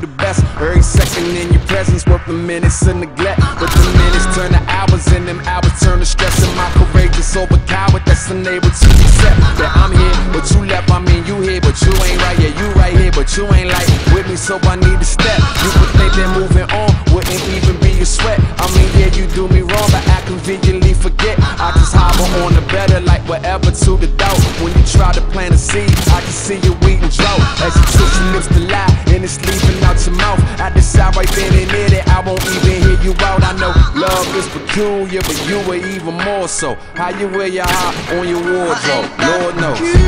the best. Every second in your presence worth the minutes of neglect. But the minutes turn to hours and them hours turn to stress. And my courageous over coward that's unable to accept that I'm here, but you left. I mean you here, but you ain't right. Yeah, you right here, but you ain't like with me, so I need to step. You would think that moving on wouldn't even be a sweat. I mean yeah, you do me wrong, but I conveniently forget. I just harbor on the better like whatever to the doubt. When you try to plant a seed, I can see your wheat and drought. As you twist your lips to lie, and it's leaving out your mouth. I decide right then and there that I won't even hear you out. I know love is peculiar, but you are even more so. How you wear your heart on your wardrobe, Lord knows.